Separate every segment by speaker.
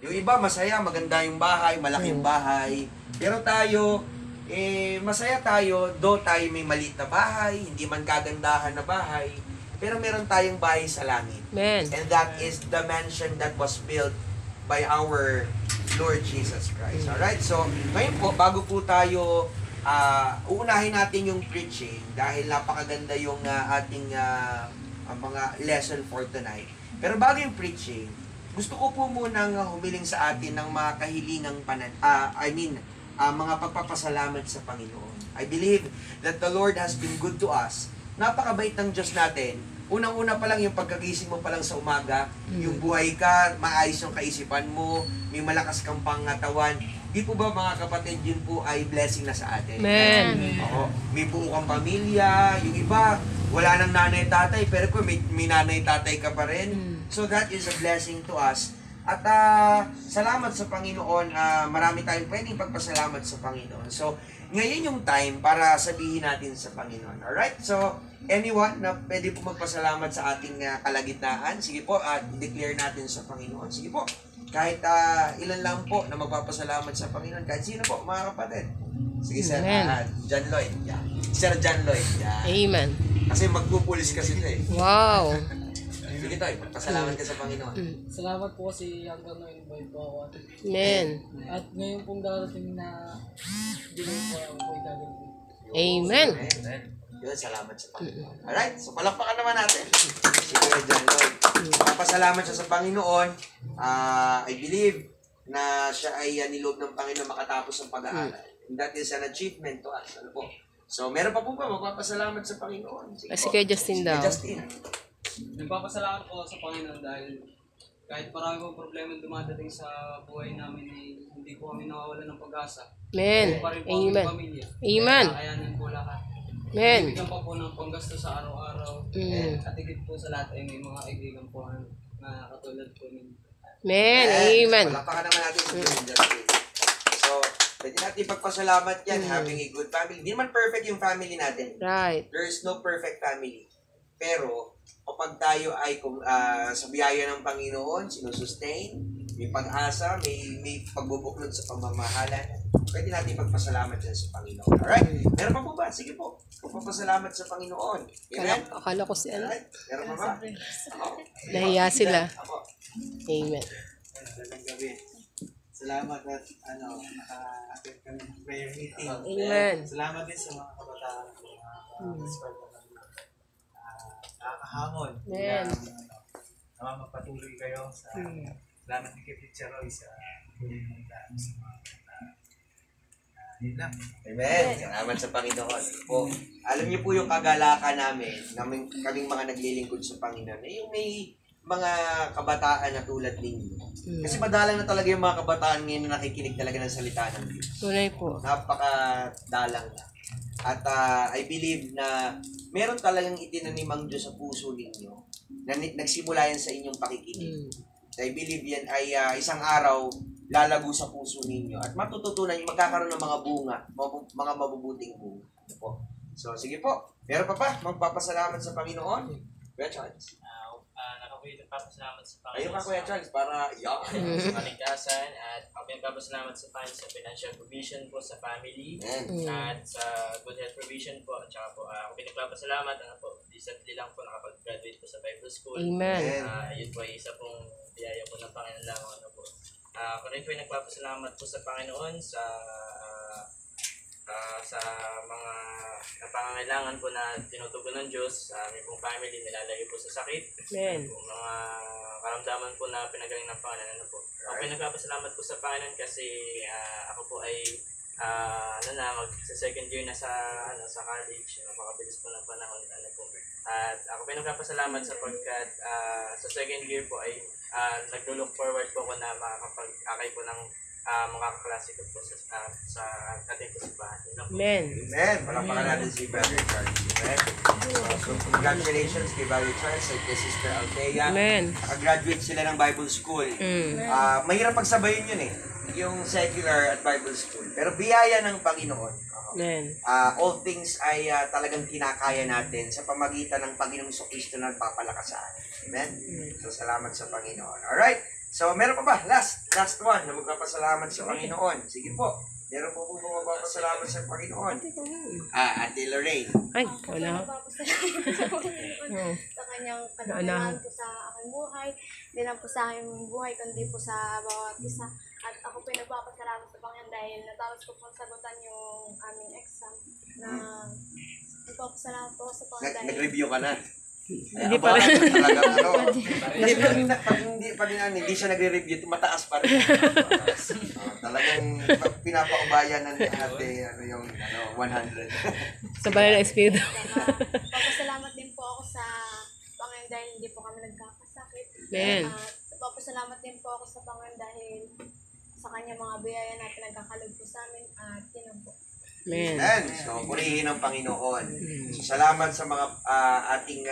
Speaker 1: Yung iba, masaya, maganda yung bahay, malaking bahay. Pero tayo, masaya tayo, do tayo may maliit na bahay, hindi man kagandahan na bahay, pero meron tayong bahay sa langit.
Speaker 2: Amen.
Speaker 1: And that is the mansion that was built by our Lord Jesus Christ. Alright? So, ngayon po, bago po tayo uunahin natin yung preaching dahil napakaganda yung ating mga lesson for tonight. Pero bago yung preaching, gusto ko po munang humiling sa atin ng mga kahilingang mga pagpapasalamat sa Panginoon. I believe that the Lord has been good to us. Napakabait ng Diyos natin. Unang-una pa lang yung pagkagising mo pa lang sa umaga, yung buhay ka, maayos yung kaisipan mo, may malakas kang pangatawan. Di po ba mga kapatid, yun po ay blessing na sa atin?
Speaker 2: Amen.
Speaker 1: Oo. May buo kang pamilya, yung iba, wala nang nanay-tatay, pero kung may nanay-tatay ka pa rin. So that is a blessing to us. At salamat sa Panginoon, marami tayong pwedeng pagpasalamat sa Panginoon. So, ngayon yung time para sabihin natin sa Panginoon. Alright? So, anyone na pwede po magpasalamat sa ating kalagitnaan, sige po, at declare natin sa Panginoon. Sige po, kahit ilan lang po na magpapasalamat sa Panginoon, kahit sino po, mga kapatid. Sige, Sir John Lloyd. Yeah. Sir John Lloyd. Yeah.
Speaker 2: Amen.
Speaker 1: Kasi magpupulis kasi ito eh.
Speaker 2: Wow.
Speaker 1: Sige tayo, magpasalamat ka sa Panginoon.
Speaker 3: Salamat po kasi hanggang na-invite po ako.
Speaker 2: Amen.
Speaker 3: At ngayon pong darating na dinay po ako po gagawin.
Speaker 2: Amen.
Speaker 1: Amen. Yun, salamat sa Panginoon. Alright, so palakpakan naman natin. Sige, John Lloyd. Papasalamat siya sa Panginoon. I believe na siya ay niloob ng Panginoon makatapos ng pag-aaral. And that is an achievement to us. Ano po? So, meron pa po ba magpapasalamat sa Panginoon? Sige
Speaker 2: Kasi
Speaker 1: po.
Speaker 2: kay Justin daw.
Speaker 1: Kay Justin.
Speaker 3: Nagpapasalamat po sa Panginoon dahil kahit marami pong problema dumadating sa buhay namin hindi po kami nawawalan ng pag-asa.
Speaker 2: Amen.
Speaker 3: Pa rin po
Speaker 2: Amen.
Speaker 3: aming pamilya.
Speaker 2: Amen.
Speaker 3: Kakayanin po lahat.
Speaker 2: Amen.
Speaker 3: Bigyan pa po ng panggasto sa araw-araw. At higit po sa lahat ay may mga kaibigan po na katulad po ninyo.
Speaker 2: Amen. Amen.
Speaker 1: Palakpakan naman natin sa Justin. So, pwede natin ipagpasalamat yan, having a good family. Hindi naman perfect yung family natin.
Speaker 2: Right.
Speaker 1: There is no perfect family. Pero, kapag tayo ay sa biyaya ng Panginoon, sinusustain, may pag-asa, may pagbubuklod sa pamamahalan, pwede natin magpasalamat dyan sa Panginoon. Alright? Meron pa po ba? Sige po. Magpapasalamat sa Panginoon. Amen?
Speaker 2: Akala ko si ano.
Speaker 1: Alright? Meron pa ba? Ako.
Speaker 2: Nahiya sila.
Speaker 1: Ako.
Speaker 2: Amen.
Speaker 4: Magandang gabi. Salamat at naka-attend kami ng prayer meeting.
Speaker 2: Amen.
Speaker 4: Salamat din sa mga kabataan ko, mga kaskwal ko ng nakakahamon.
Speaker 2: Amen.
Speaker 4: Magpatuloy kayo sa salamat ni Kip Teacher Roy sa tuloy ng daan sa mga kabataan. Yun lang.
Speaker 1: Amen. Salamat sa Panginoon. Po, alam niyo po yung kagalakan namin, kaming mga naglilingkod sa Panginoon, yung may mga kabataan na tulad ninyo. Kasi madalang na talaga yung mga kabataan ngayon na nakikinig talaga ng salita ng Diyos.
Speaker 2: Tunay po.
Speaker 1: Napakadalang na. At I believe na meron talagang itinanim ang Diyos sa puso ninyo na nagsimula yan sa inyong pakikinig. I believe yan ay isang araw lalago sa puso ninyo at matututunan yung magkakaroon ng mga bunga, mga mabubuting bunga. Ano po? So, sige po. Meron pa magpapasalamat sa Panginoon? Kuya Charles.
Speaker 5: Nakabuhi nagpapasalamat sa Panginoon.
Speaker 1: Ayun ka, Kuya Charles, para
Speaker 5: sa kaligtasan at ako nagpapasalamat sa Panginoon sa financial provision po sa family at sa good health provision po. At saka po, ako nagpapasalamat po. Recently lang po nakapag-graduate po sa Bible School.
Speaker 2: Amen.
Speaker 5: Yun po ay isa pong biyaya po ng Panginoon lang. Ano po. Ako rin po ay nagpapasalamat po sa Panginoon sa mga pangangailangan po na tinutugon ng Diyos sa aming pong family, nilalayo po sa sakit.
Speaker 2: Amen.
Speaker 5: Mga karamdaman po na pinagaling ng Panginoon. Ano po. Ako po nagpapasalamat po sa Panginoon kasi ako po ay mag-second year na sa college. Makabilis po ng panahon. Ano po. At ako po nagpapasalamat sapagkat sa second year po ay nag-look forward po ako na makakapag-akay po ng mga kaklase ko po sa ating posibahan.
Speaker 2: Amen.
Speaker 1: Amen. Palakpakan natin si Brother Charles. Amen. So, congratulations kay Brother Charles at kay Sister Althea.
Speaker 2: Amen.
Speaker 1: Nakagraduate sila ng Bible School. Mahirap pagsabayin yun eh. Yung secular at Bible School. Pero biyaya ng Panginoon.
Speaker 2: Amen.
Speaker 1: All things ay talagang kinakaya natin sa pamagitan ng Panginoong Kristo na nagpapalakas sa atin. Amen? So, salamat sa Panginoon. Alright. So, meron pa ba? Last one na magpapasalamat sa Panginoon. Sige po. Meron po po magpapasalamat sa Panginoon. Ate Lorraine.
Speaker 2: Ay, wala.
Speaker 6: Sa kanyang kanunungan po sa aking buhay, hindi lang po sa aking buhay, kundi po sa bawat isa. At ako po nagpapasalamat sa Panginoon dahil natapos ko po sagutan yung aming exam na nagpapasalamat po sa Panginoon dahil
Speaker 1: Nag-review ka na.
Speaker 2: Hindi pa rin.
Speaker 1: Talagang ano. Kasi pag hindi siya nagre-review, mataas pa rin. Talagang pinapaubayan ng ate, yung 100.
Speaker 2: Sabay na espiritu.
Speaker 6: papasalamat din po ako sa Panginoon dahil hindi po kami nagkakasakit.
Speaker 2: Amen.
Speaker 6: At papasalamat din po ako sa Panginoon dahil sa kanya mga biyaya na pinagkakalog po sa amin at yun po.
Speaker 2: Amen.
Speaker 1: Amen. So, purihin ang Panginoon. So, salamat sa mga ating,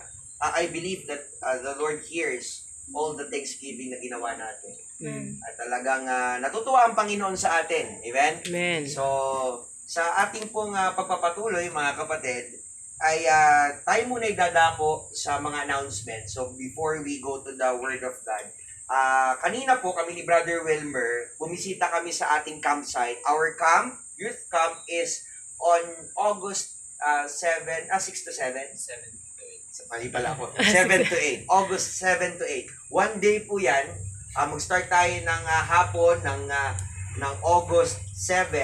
Speaker 1: I believe that the Lord hears all the thanksgiving na ginawa natin. At talagang natutuwa ang Panginoon sa atin. Amen?
Speaker 2: Amen.
Speaker 1: So, sa ating pong pagpapatuloy, mga kapatid, ay tayo muna idadako sa mga announcements. So, before we go to the Word of God, kanina po kami ni Brother Wilmer, bumisita kami sa ating campsite. Our youth camp is on August 6 to 7? 7 Mali pala ako. 7 to 8. August 7 to 8. One day po yan. Mag-start tayo ng hapon ng August 7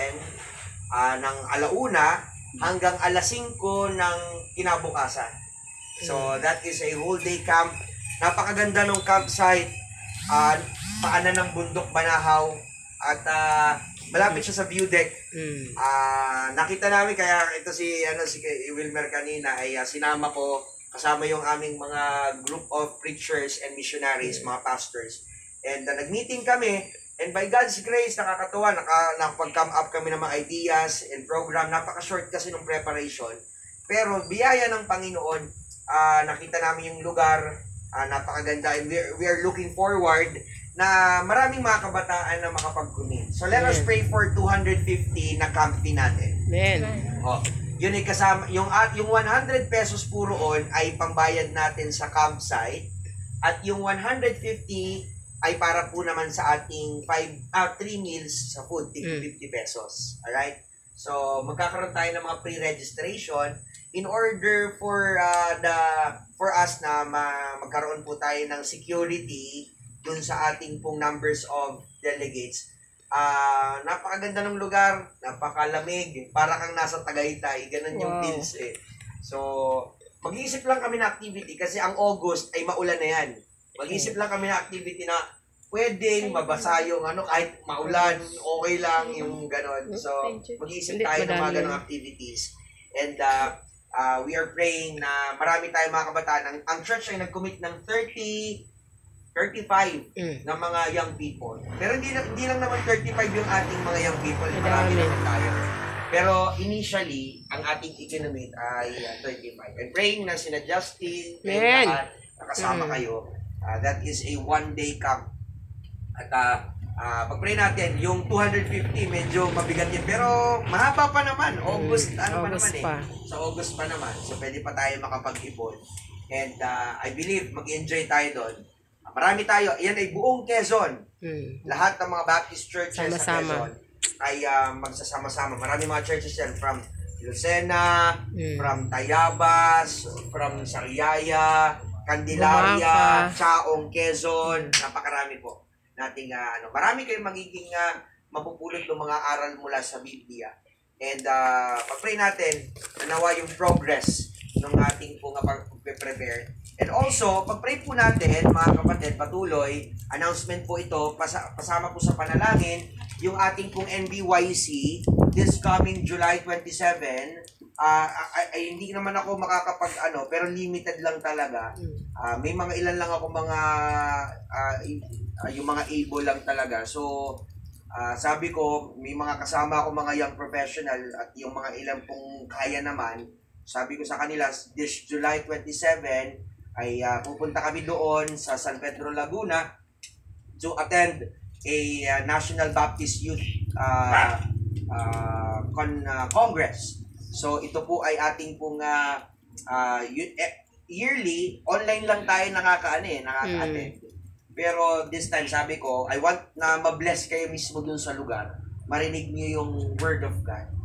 Speaker 1: ng alauna hanggang alas 5 ng kinabukasan. So, that is a whole day camp. Napakaganda ng campsite. Paanan ng bundok Banahaw. At malapit siya sa view deck. Nakita namin, kaya ito si Wilmer kanina ay sinama ko kasama yung aming mga group of preachers and missionaries, mga pastors. And nag-meeting kami, and by God's grace, nakakatuwa, nakapag-come up kami ng mga ideas and program. Napaka-short kasi ng preparation. Pero biyaya ng Panginoon, nakita namin yung lugar, napakaganda, and we are looking forward na maraming mga kabataan na makapag-commit. So let us pray for 250 na camp din natin.
Speaker 2: Amen.
Speaker 1: Yun ay kasama, yung 100 pesos po roon ay pambayad natin sa campsite, at yung 150 ay para po naman sa ating 3 meals sa food, 50 pesos. Alright? So, magkakaroon tayo ng mga pre-registration in order for us na magkaroon po tayo ng security dun sa ating pong numbers of delegates. Napakaganda ng lugar, napakalamig, para kang nasa Tagaytay, ganun yung feels eh. So, mag-iisip lang kami na activity kasi ang August ay maulan na yan. Mag-iisip lang kami na activity na pwedeng mabasa yung kahit maulan, okay lang yung ganon. So, mag-iisip tayo ng mga ganong activities. And we are praying na marami tayong mga kabataan. Ang church ay nag-commit ng 35 na mga young people. Pero hindi lang naman 35 yung ating mga young people. Marami naman tayo. Pero initially, ang ating economic ay 35. And praying na sina Justin, nakasama kayo. That is a one-day camp. At pag-pray natin, yung 250 medyo mabigat yun. Pero mahaba pa naman. August,
Speaker 2: August pa.
Speaker 1: Sa August pa naman. So pwede pa tayo makapag-ipon. And I believe mag-enjoy tayo doon. Marami tayo. Yan ay buong Quezon. Lahat ng mga Baptist churches sa Quezon ay magsasama-sama. Marami mga churches yan from Lucena, from Tayabas, from Sariaya, Candelaria, Chaong, Quezon. Napakarami po. Nating marami kayong magiging mapupulot ng mga aral mula sa Biblia. And pag-pray natin, nawa yung progress ng ating pong pag-prepare. And also, pag-pray po natin, mga kapatid, patuloy, announcement po ito, pasama po sa panalangin, yung ating pong NBYC, this coming July 27, ay hindi naman ako makakapag pero limited lang talaga. May mga ilan lang ako yung mga able lang talaga. So, sabi ko, may mga kasama ako mga young professional at yung mga ilan pong kaya naman. Sabi ko sa kanila, this July 27, ay pupunta kami doon sa San Pedro, Laguna to attend a National Baptist Youth Congress. So, ito po ay ating pong yearly, online lang tayo nakaka-attend. Pero this time, sabi ko, I want na ma-bless kayo mismo dun sa lugar. Marinig niyo yung word of God.